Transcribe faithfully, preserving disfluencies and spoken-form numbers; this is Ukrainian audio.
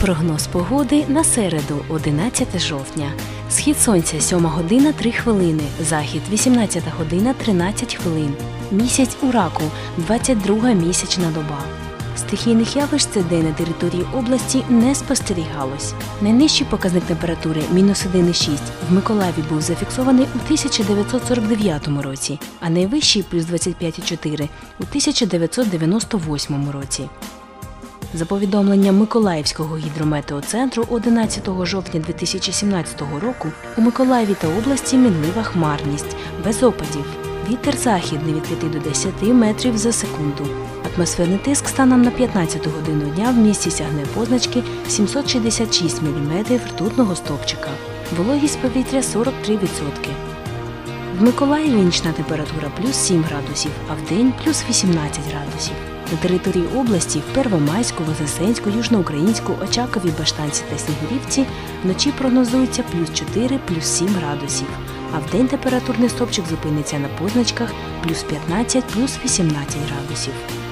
Прогноз погоди на середу, одинадцяте жовтня. Схід сонця сьома година три хвилини, захід вісімнадцята година тринадцять хвилин. Місяць у раку, двадцять друга місячна доба. Стихійних явищ цей день на території області не спостерігалось. Найнижчий показник температури – мінус один цілих шість в Миколаєві був зафіксований у тисяча дев'ятсот сорок дев'ятому році, а найвищий – плюс двадцять п'ять цілих чотири у тисяча дев'ятсот дев'яносто восьмому році. За повідомленням Миколаївського гідрометеоцентру одинадцятого жовтня дві тисячі сімнадцятого року у Миколаєві та області мінлива хмарність, без опадів. Вітер західний від п'яти до десяти метрів за секунду. Атмосферний тиск станом на п'ятнадцяту годину дня в місті сягне позначки сімсот шістдесят шість міліметрів ртутного стовпчика. Вологість повітря сорок три відсотки. В Миколаєві нічна температура плюс сім градусів, а вдень плюс вісімнадцять градусів. На території області в Первомайську, Вознесенську, Южноукраїнську, Очакові, Баштанці та Снігурівці вночі прогнозується плюс чотири, плюс сім градусів, а вдень температурний стовпчик зупиниться на позначках плюс п'ятнадцять, плюс вісімнадцять градусів.